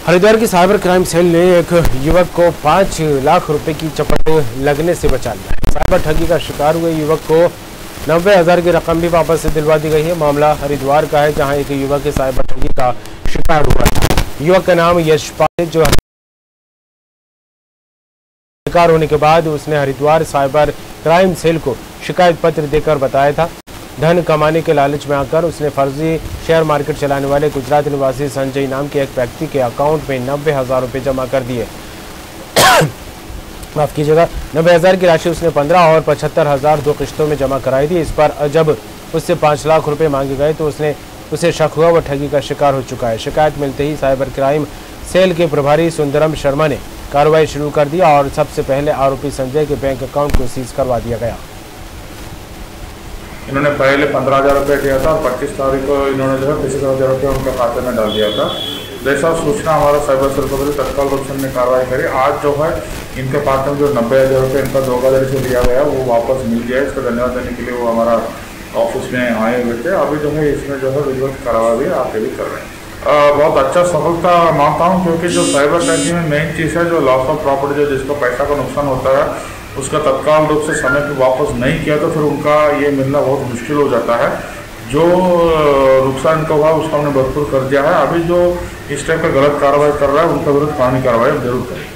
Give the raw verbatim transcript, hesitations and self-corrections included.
हरिद्वार की cyber crime cell ने एक युवक को पाँच लाख रुपए की चपेट लगने से बचा लिया। साइबर ठगी का शिकार हुए युवक को नब्बे हजार की रकम भी वापस से दिलवा दी गई है। मामला हरिद्वार का है, जहां एक युवक के साइबर ठगी का शिकार हुआ था। युवक का नाम यशपाल है, जो शिकार होने के बाद उसने हरिद्वार साइबर क्राइम सेल को शिकायत पत्र देकर बताया था। धन कमाने के लालच में आकर उसने फर्जी शेयर मार्केट चलाने वाले गुजरात निवासी संजय नाम के एक व्यक्ति के अकाउंट में नब्बे हजार रुपये जमा कर दिए। माफ कीजिएगा, नब्बे हजार की राशि उसने पंद्रह और पचहत्तर हजार दो किश्तों में जमा कराई थी। इस पर जब उससे पाँच लाख रुपए मांगे गए तो उसने उसे शक हुआ वह ठगी का शिकार हो चुका है। शिकायत मिलते ही साइबर क्राइम सेल के प्रभारी सुंदरम शर्मा ने कार्रवाई शुरू कर दिया और सबसे पहले आरोपी संजय के बैंक अकाउंट को सीज करवा दिया गया। इन्होंने पहले पंद्रह हजार रुपये दिया था और पच्चीस तारीख को इन्होंने जो है पच्चीस हजार रुपये उनके खाते में डाल दिया था। जैसा सूचना हमारा साइबर सेल को तत्काल रूप से हमने कार्रवाई करी। आज जो है इनके पास में जो नब्बे हजार रुपये इनका धोखाधड़ी से लिया गया वो वापस मिल गया। इसका धन्यवाद देने के लिए वो हमारा ऑफिस में आए हुए थे। अभी जो है इसमें जो है विधिवत कार्रवाई भी आगे भी कर रहे हैं। आ, बहुत अच्छा सफलता मानता हूँ, क्योंकि जो साइबर ठगी में मेन चीज़ है जो लॉस ऑफ प्रॉपर्टी, जो जिसको पैसा का नुकसान होता है उसका तत्काल रूप से समय पर वापस नहीं किया तो फिर उनका ये मिलना बहुत मुश्किल हो जाता है। जो नुकसान का हुआ उसका हमने भरपूर कर दिया है। अभी जो इस टाइप का गलत कार्रवाई कर रहा है उनका विरुद्ध कानूनी कार्रवाई जरूर करें।